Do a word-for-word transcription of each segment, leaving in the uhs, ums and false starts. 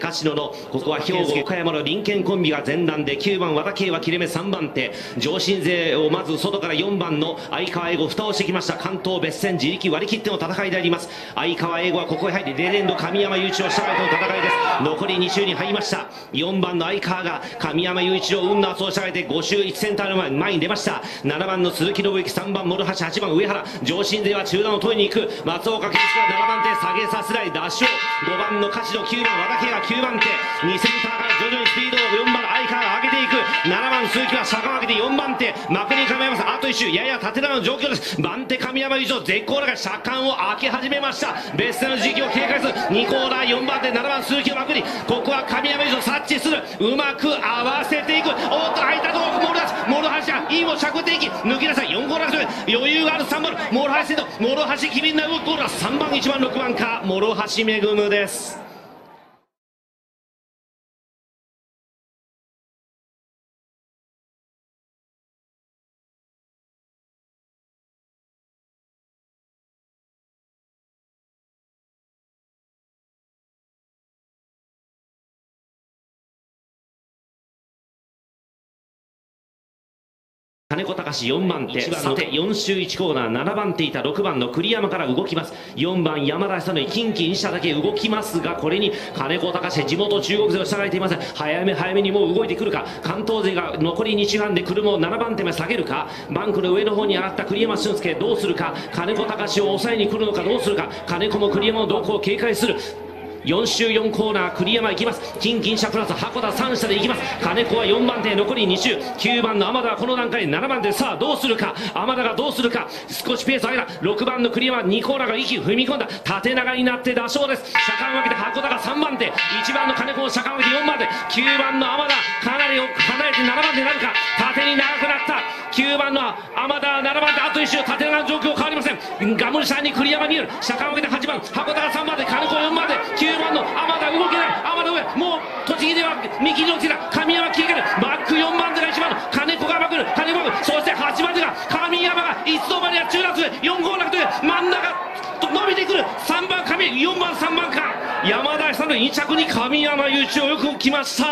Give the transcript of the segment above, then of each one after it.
柏野のここは兵庫岡山の林健コンビが前段できゅうばん和田圭は切れ目さんばん手、上信勢をまず外からよんばんの相川英吾蓋をしてきました。関東別線自力割り切っての戦いであります。相川英吾はここへ入りレジェンド神山雄一郎下回との戦いです。残りに周に入りました。よんばんの相川が神山雄一郎運の圧を従えてご周いちセンターの前に出ました。ななばんの鈴木信之、さんばん諸橋、はちばん上原、上信勢は中段を取りに行く。松岡健介がななばん手下げさせない脱勝、ごばんの柏野、きゅうばん和田圭がきゅうばん手、にセンターから徐々にスピードをよんばんの相川が上げていく。ななばん鈴木は坂を上げてよんばん手、幕に構えます。あといっ周やや縦長の状況です。番手神山雄一郎絶好な車間を開け始めました。別線の時期を警戒するにコーナー、よんばん手ななばん鈴木を幕に、ここは神山雄一郎察知する、うまく合わせていく。おっと空いたところ諸橋、諸橋がいいもしゃくっていき抜き出したよんコーナー、余裕があるさんばん諸橋先頭、諸橋機敏な動き、コーナーさんばんいちばんろくばんか諸橋恵です。金子隆よんばん手、さてよん周いちコーナー、ななばん手いたろくばんの栗山から動きます。よんばん山田久典、近畿にしただけ動きますが、これに金子隆、地元中国勢を従えていません。早め早めにもう動いてくるか。関東勢が残りに周半で車をななばん手まで下げるか。バンクの上の方に上がった栗山俊介どうするか。金子隆を抑えに来るのかどうするか。金子も栗山の動向を警戒する。よん周よんコーナー、栗山行きます。金銀車プラス箱田さん下で行きます。金子はよんばん手、残りに周、きゅうばんの天田はこの段階でななばん手、さあどうするか。天田がどうするか。少しペースを上げた。ろくばんの栗山、にコーナーが息を踏み込んだ。縦長になって打勝です。車間を分けて箱田がさんばん手、いちばんの金子の車間を分けてよんばん手、きゅうばんの天田かなり離れてななばん手になるか。縦に長くなった。きゅうばんの天田はななばん手、あといっ周、縦長の状況変わりません。ガムルシャーに栗山にいる。車間を分けてはちばん箱田がさんばん手、金子よんばん手、きゅうばんの天田動けない。天田上、もう栃木では見切りのついた。神山消えてる。バックよんばん手がいちばんの金子がまくる。金子がまくる。そしてはちばん手が神山がいつの間にや中段でよんコーナーと真ん中伸びてくる。さんばん神、よんばんさんばんか。山田さんのに着に神山雄一郎よく来ました。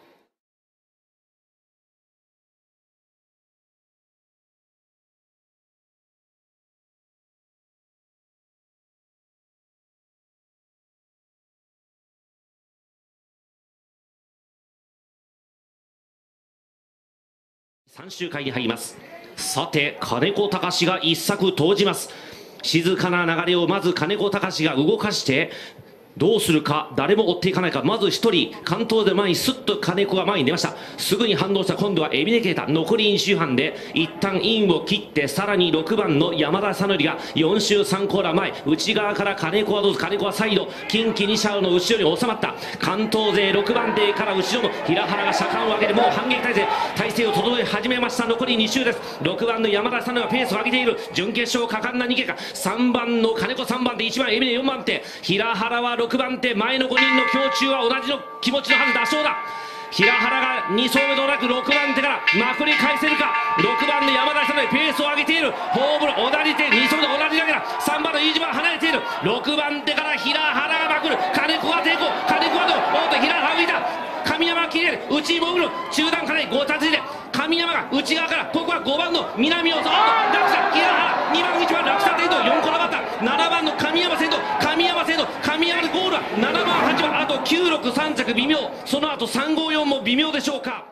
さん周回に入ります。さて金子隆が一策投じます。静かな流れをまず金子隆が動かしてどうするか。誰も追っていかないか。まずひとり関東で前にスッと金子が前に出ました。すぐに反応した。今度は海老根啓太、残りに周半で一旦インを切って、さらにろくばんの山田久典がよん周さんコーナー前、内側から金子はどうぞ。金子はサイド、近畿に車の後ろに収まった。関東勢ろくばん手から後ろの平原が車間を上げてもう反撃態勢体勢を整え始めました。残りに周です。ろくばんの山田久典がペースを上げている。準決勝果敢な逃げか。さんばんの金子さんばん手、いちばん海老根よんばん手、平原はろくばん手、前のごにんの胸中は同じの気持ちのはず。打勝だ。平原がに走目となくろくばん手からまくり返せるか。ろくばんの山田久典ペースを上げている。ホームの同じ手、に走目と同じだけだ。さんばんの飯島が離れている。ろくばん手から平原がまくる。金子が抵抗、金子はどう、おっと平原が浮いた。神山が切れる。内に潜る。中段からごたついて神山が内側から、ここはごばんの南を、おっと落差、平原にばんいちばん落差程度よんコーナーバッター、ななばんの神山先頭、神山先頭、神山でゴールはななばんはちばん、あときゅうろくさん着微妙、その後さんごよんも微妙でしょうか。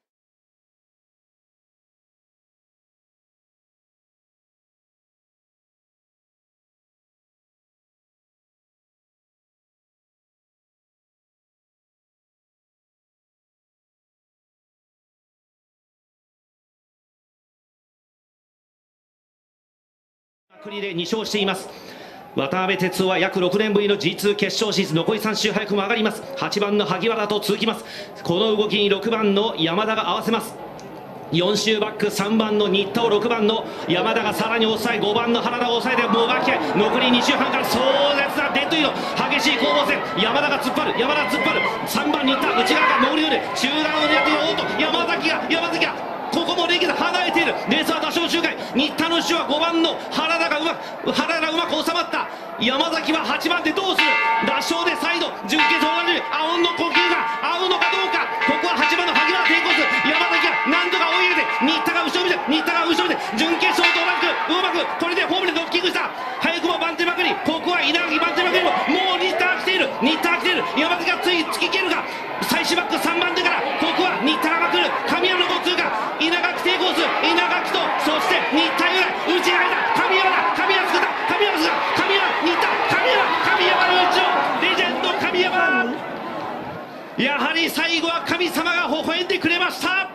国でに勝しています。渡辺哲夫は約ろくねんぶりの ジーツー 決勝進出、残りさん周早くも上がります。はちばんの萩原と続きます。この動きにろくばんの山田が合わせます。よん周バック、さんばんの新田をろくばんの山田がさらに抑え、ごばんの原田を抑えてもがき合い、残りに周半から壮絶なデッドヒート、激しい攻防戦、山田が突っ張る、山田突っ張る、さんばん新田内側から潜り寄る、中段を狙っている。おっと山崎が山崎がここもレギュラー離れている。レースは多少周回、新田の後ろはごばんの原田がうまく原田がうまく収まった。山崎ははちばんでどうする。打賞で再度準決勝同じ青の呼吸が合うのかどうか。ここははちばんの萩原抵抗する。山崎が何とか追い上げて、新田が後ろ見て新田が後ろ見て準決勝と同じくうまくこれでホームでノッキングした。早くも番手まくり、ここは稲垣番手まくりももう新田が来ている。新田が来ている。山崎がつい突き切るが最終バックさんばん手からここは新田がまくる。神山のご通過、稲垣抵抗する。稲垣とそして新田由来内がいた。神山だ。神山作った神山作った神山新田神山神山の内をレジェンド神山、やはり最後は神様が微笑んでくれました。